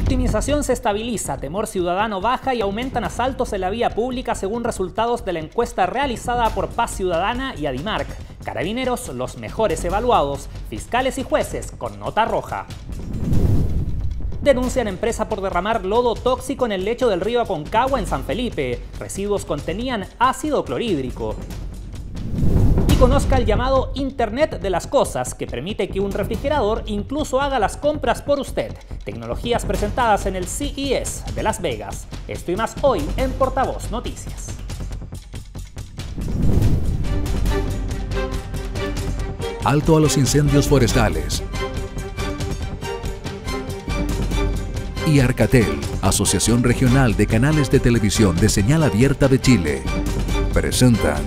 Victimización se estabiliza, temor ciudadano baja y aumentan asaltos en la vía pública según resultados de la encuesta realizada por Paz Ciudadana y Adimark. Carabineros los mejores evaluados, fiscales y jueces con nota roja. Denuncian empresa por derramar lodo tóxico en el lecho del río Aconcagua en San Felipe. Residuos contenían ácido clorhídrico. Y conozca el llamado Internet de las Cosas, que permite que un refrigerador incluso haga las compras por usted. Tecnologías presentadas en el CES de Las Vegas. Esto y más hoy en Portavoz Noticias. Alto a los incendios forestales. Y Arcatel, Asociación Regional de Canales de Televisión de Señal Abierta de Chile, presentan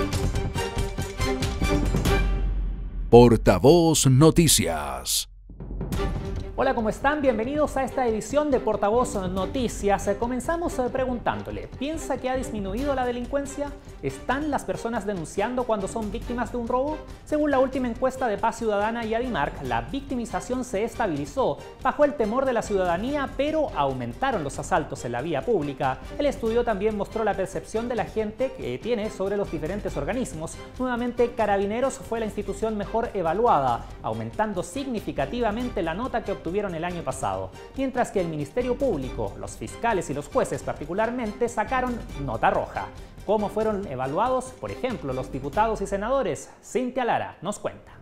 Portavoz Noticias. Hola, ¿cómo están? Bienvenidos a esta edición de Portavoz Noticias. Comenzamos preguntándole, ¿piensa que ha disminuido la delincuencia? ¿Están las personas denunciando cuando son víctimas de un robo? Según la última encuesta de Paz Ciudadana y Adimark, la victimización se estabilizó, bajó el temor de la ciudadanía, pero aumentaron los asaltos en la vía pública. El estudio también mostró la percepción de la gente que tiene sobre los diferentes organismos. Nuevamente, Carabineros fue la institución mejor evaluada, aumentando significativamente la nota que obtuvieron el año pasado, mientras que el Ministerio Público, los fiscales y los jueces particularmente sacaron nota roja. ¿Cómo fueron evaluados, por ejemplo, los diputados y senadores? Cintia Lara nos cuenta.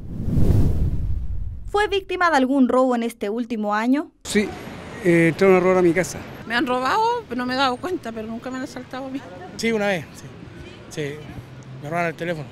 ¿Fue víctima de algún robo en este último año? Sí, entraron a robar a mi casa. Me han robado, pero no me he dado cuenta, pero nunca me han asaltado a mí. Sí, una vez, sí. Me robaron el teléfono.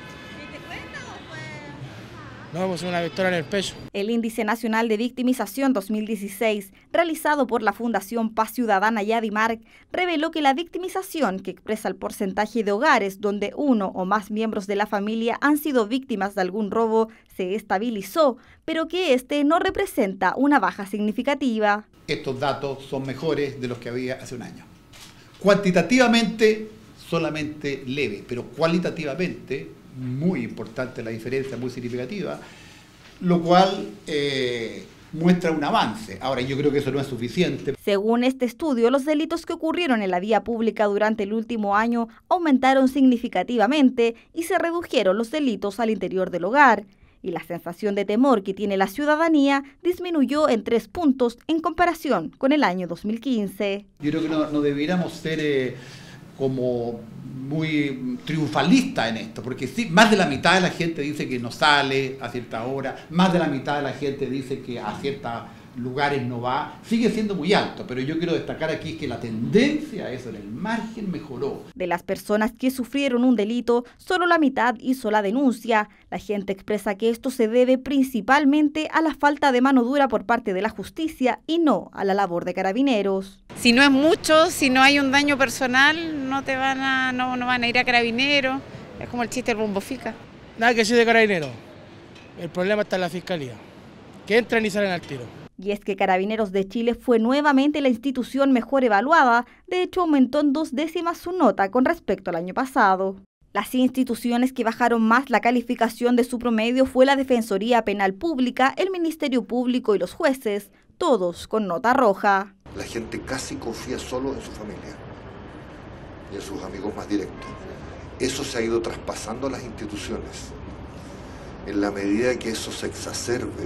No, puse una pistola en el pecho. El Índice Nacional de Victimización 2016, realizado por la Fundación Paz Ciudadana y Adimark, reveló que la victimización, que expresa el porcentaje de hogares donde uno o más miembros de la familia han sido víctimas de algún robo, se estabilizó, pero que este no representa una baja significativa. Estos datos son mejores de los que había hace un año. Cuantitativamente, solamente leve, pero cualitativamente muy importante la diferencia, muy significativa, lo cual muestra un avance. Ahora, yo creo que eso no es suficiente. Según este estudio, los delitos que ocurrieron en la vía pública durante el último año aumentaron significativamente y se redujeron los delitos al interior del hogar. Y la sensación de temor que tiene la ciudadanía disminuyó en 3 puntos en comparación con el año 2015. Yo creo que no debiéramos ser como muy triunfalista en esto, porque sí, más de la mitad de la gente dice que no sale a cierta hora, más de la mitad de la gente dice que a ciertos lugares no va, sigue siendo muy alto, pero yo quiero destacar aquí que la tendencia a eso en el margen mejoró. De las personas que sufrieron un delito, solo la mitad hizo la denuncia. La gente expresa que esto se debe principalmente a la falta de mano dura por parte de la justicia y no a la labor de Carabineros. Si no es mucho, si no hay un daño personal, no van a ir a Carabineros. Es como el chiste del rumbo fica. Nada que decir de Carabineros. El problema está en la Fiscalía, que entran y salen al tiro. Y es que Carabineros de Chile fue nuevamente la institución mejor evaluada, de hecho aumentó en 2 décimas su nota con respecto al año pasado. Las instituciones que bajaron más la calificación de su promedio fue la Defensoría Penal Pública, el Ministerio Público y los jueces, todos con nota roja. La gente casi confía solo en su familia y en sus amigos más directos. Eso se ha ido traspasando a las instituciones. En la medida que eso se exacerbe,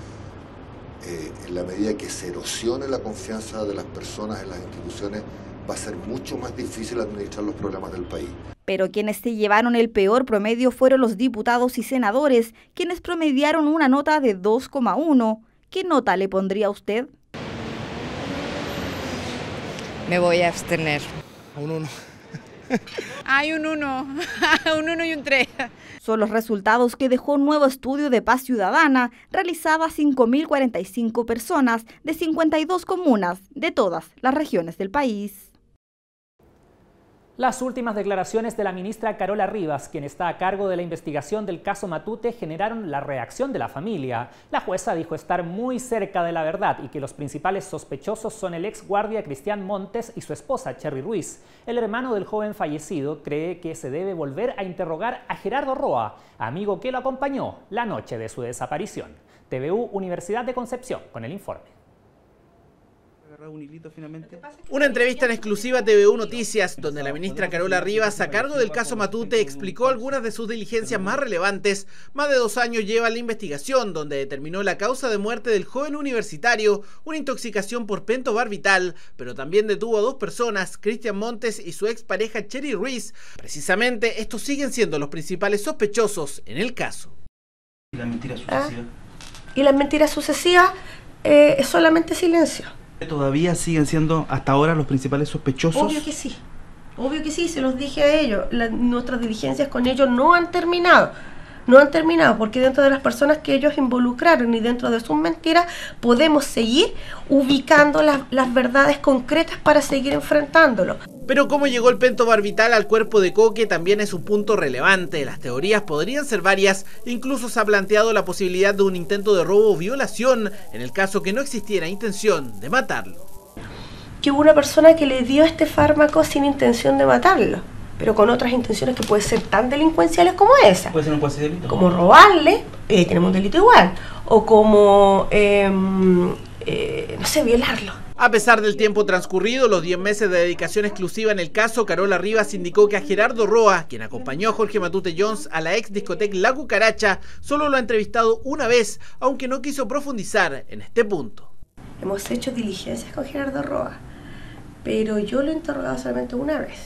en la medida que se erosione la confianza de las personas en las instituciones, va a ser mucho más difícil administrar los problemas del país. Pero quienes se llevaron el peor promedio fueron los diputados y senadores, quienes promediaron una nota de 2,1. ¿Qué nota le pondría usted? Me voy a abstener. Un 1. Hay un 1, un 1 y un 3. Son los resultados que dejó un nuevo estudio de Paz Ciudadana, realizado a 5.045 personas de 52 comunas de todas las regiones del país. Las últimas declaraciones de la ministra Carola Rivas, quien está a cargo de la investigación del caso Matute, generaron la reacción de la familia. La jueza dijo estar muy cerca de la verdad y que los principales sospechosos son el ex guardia Cristian Montes y su esposa Cherry Ruiz. El hermano del joven fallecido cree que se debe volver a interrogar a Gerardo Roa, amigo que lo acompañó la noche de su desaparición. TVU Universidad de Concepción con el informe. Una entrevista en exclusiva a TVU Noticias, donde la ministra Carola Rivas, a cargo del caso Matute, explicó algunas de sus diligencias más relevantes. Más de 2 años lleva la investigación, donde determinó la causa de muerte del joven universitario, una intoxicación por pentobarbital, pero también detuvo a 2 personas, Cristian Montes y su expareja Cherry Ruiz. Precisamente, estos siguen siendo los principales sospechosos en el caso. ¿Y las mentiras sucesivas? Y las mentiras sucesivas es solamente silencio. ¿Todavía siguen siendo hasta ahora los principales sospechosos? Obvio que sí, se los dije a ellos. Nuestras diligencias con ellos no han terminado. No han terminado porque dentro de las personas que ellos involucraron y dentro de sus mentiras podemos seguir ubicando las verdades concretas para seguir enfrentándolo. Pero cómo llegó el pentobarbital al cuerpo de Coque también es un punto relevante. Las teorías podrían ser varias, incluso se ha planteado la posibilidad de un intento de robo o violación en el caso que no existiera intención de matarlo. Que hubo una persona que le dio este fármaco sin intención de matarlo, pero con otras intenciones que pueden ser tan delincuenciales como esa. ¿Puede ser un cuasi delito? Como robarle, tenemos un delito igual, o como, no sé, violarlo. A pesar del tiempo transcurrido, los 10 meses de dedicación exclusiva en el caso, Carola Rivas indicó que a Gerardo Roa, quien acompañó a Jorge Matute Jones a la ex discoteca La Cucaracha, solo lo ha entrevistado una vez, aunque no quiso profundizar en este punto. Hemos hecho diligencias con Gerardo Roa, pero yo lo he interrogado solamente una vez.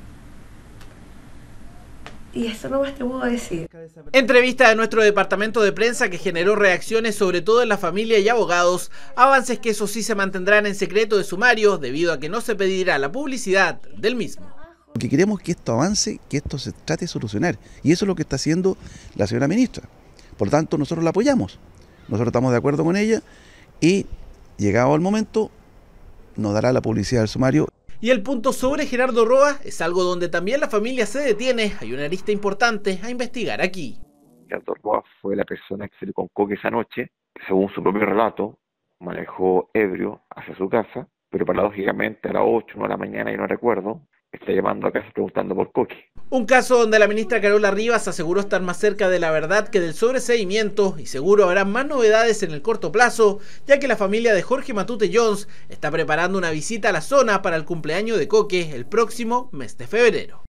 Y eso no más te puedo decir. Entrevista de nuestro departamento de prensa que generó reacciones sobre todo en la familia y abogados. Avances que eso sí se mantendrán en secreto de sumario debido a que no se pedirá la publicidad del mismo. Porque queremos que esto avance, que esto se trate de solucionar. Y eso es lo que está haciendo la señora ministra. Por lo tanto, nosotros la apoyamos. Nosotros estamos de acuerdo con ella y llegado el momento nos dará la publicidad del sumario. Y el punto sobre Gerardo Roa es algo donde también la familia se detiene. Hay una arista importante a investigar aquí. Gerardo Roa fue la persona que salió con Coque esa noche, que según su propio relato, manejó ebrio hacia su casa, pero paradójicamente a las 8 o 9 de la mañana, y no recuerdo, está llamando a casa preguntando por Coque. Un caso donde la ministra Carola Rivas aseguró estar más cerca de la verdad que del sobreseimiento y seguro habrá más novedades en el corto plazo, ya que la familia de Jorge Matute Jones está preparando una visita a la zona para el cumpleaños de Coque el próximo mes de febrero.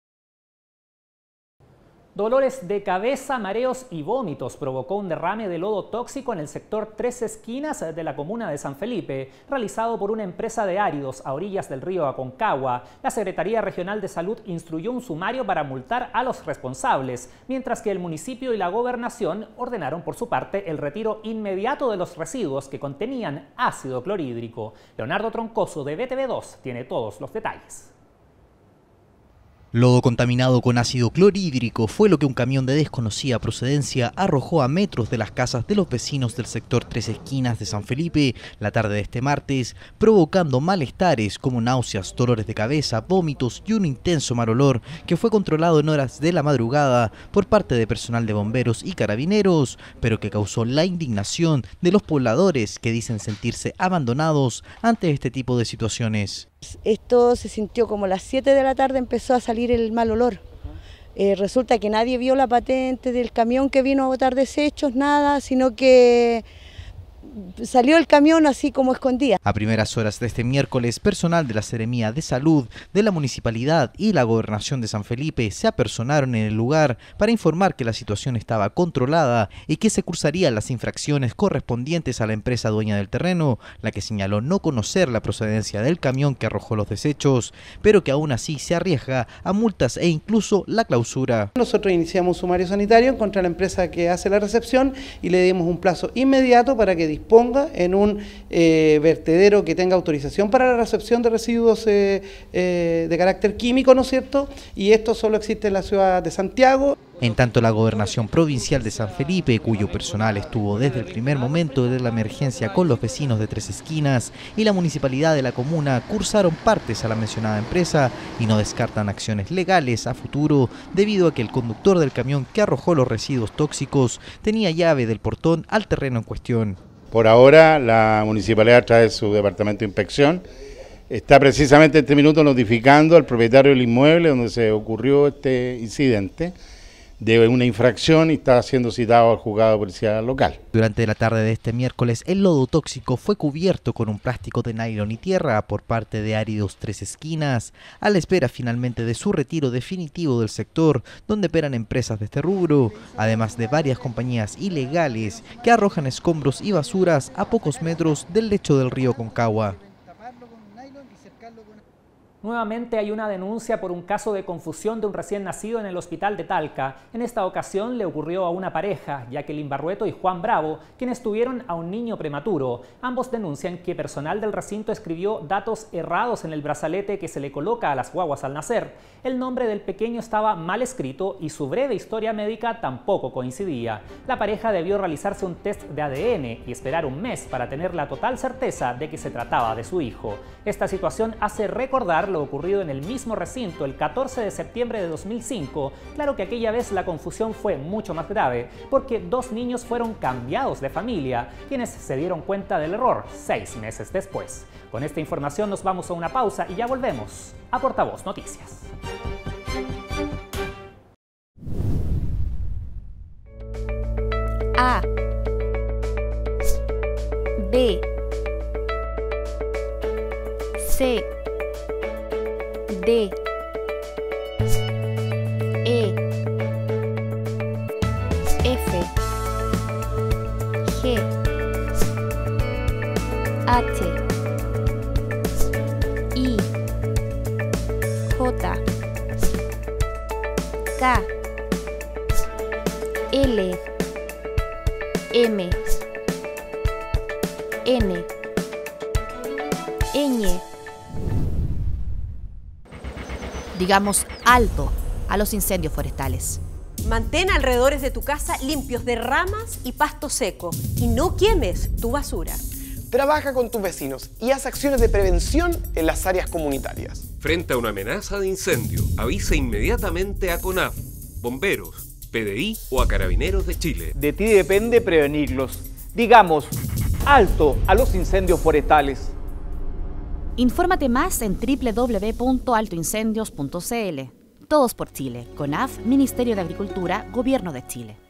Dolores de cabeza, mareos y vómitos provocó un derrame de lodo tóxico en el sector Tres Esquinas de la comuna de San Felipe, realizado por una empresa de áridos a orillas del río Aconcagua. La Secretaría Regional de Salud instruyó un sumario para multar a los responsables, mientras que el municipio y la gobernación ordenaron por su parte el retiro inmediato de los residuos que contenían ácido clorhídrico. Leonardo Troncoso de BTV2 tiene todos los detalles. Lodo contaminado con ácido clorhídrico fue lo que un camión de desconocida procedencia arrojó a metros de las casas de los vecinos del sector Tres Esquinas de San Felipe la tarde de este martes, provocando malestares como náuseas, dolores de cabeza, vómitos y un intenso mal olor que fue controlado en horas de la madrugada por parte de personal de bomberos y carabineros, pero que causó la indignación de los pobladores que dicen sentirse abandonados ante este tipo de situaciones. Esto se sintió como a las 7 de la tarde empezó a salir el mal olor. Resulta que nadie vio la patente del camión que vino a botar desechos, nada, sino que salió el camión así como escondía. A primeras horas de este miércoles, personal de la Seremía de Salud, de la Municipalidad y la Gobernación de San Felipe se apersonaron en el lugar para informar que la situación estaba controlada y que se cursarían las infracciones correspondientes a la empresa dueña del terreno, la que señaló no conocer la procedencia del camión que arrojó los desechos, pero que aún así se arriesga a multas e incluso la clausura. Nosotros iniciamos un sumario sanitario contra la empresa que hace la recepción y le dimos un plazo inmediato para que disponga en un vertedero que tenga autorización para la recepción de residuos de carácter químico, ¿no es cierto? Y esto solo existe en la ciudad de Santiago. En tanto, la Gobernación Provincial de San Felipe, cuyo personal estuvo desde el primer momento de la emergencia con los vecinos de Tres Esquinas, y la Municipalidad de la comuna cursaron partes a la mencionada empresa y no descartan acciones legales a futuro debido a que el conductor del camión que arrojó los residuos tóxicos tenía llave del portón al terreno en cuestión. Por ahora, la Municipalidad, a través de su Departamento de Inspección, está precisamente en este minuto notificando al propietario del inmueble donde se ocurrió este incidente de una infracción y está siendo citado al juzgado de policía local. Durante la tarde de este miércoles, el lodo tóxico fue cubierto con un plástico de nylon y tierra por parte de Áridos Tres Esquinas, a la espera finalmente de su retiro definitivo del sector, donde operan empresas de este rubro, además de varias compañías ilegales que arrojan escombros y basuras a pocos metros del lecho del río Concagua. Nuevamente hay una denuncia por un caso de confusión de un recién nacido en el hospital de Talca. En esta ocasión le ocurrió a una pareja, Jacqueline Barrueto y Juan Bravo, quienes tuvieron a un niño prematuro. Ambos denuncian que personal del recinto escribió datos errados en el brazalete que se le coloca a las guaguas al nacer. El nombre del pequeño estaba mal escrito y su breve historia médica tampoco coincidía. La pareja debió realizarse un test de ADN y esperar un mes para tener la total certeza de que se trataba de su hijo. Esta situación hace recordar lo ocurrido en el mismo recinto el 14 de septiembre de 2005. Claro que aquella vez la confusión fue mucho más grave, porque 2 niños fueron cambiados de familia, quienes se dieron cuenta del error 6 meses después. Con esta información nos vamos a una pausa y ya volvemos a Portavoz Noticias. A, B, C, D, E, F, G, H, I, J, K, L, M, N, Ñ. Digamos alto a los incendios forestales. Mantén alrededores de tu casa limpios de ramas y pasto seco y no quemes tu basura. Trabaja con tus vecinos y haz acciones de prevención en las áreas comunitarias. Frente a una amenaza de incendio, avisa inmediatamente a CONAF, bomberos, PDI o a Carabineros de Chile. De ti depende prevenirlos. Digamos alto a los incendios forestales. Infórmate más en www.altoincendios.cl. Todos por Chile. CONAF, Ministerio de Agricultura, Gobierno de Chile.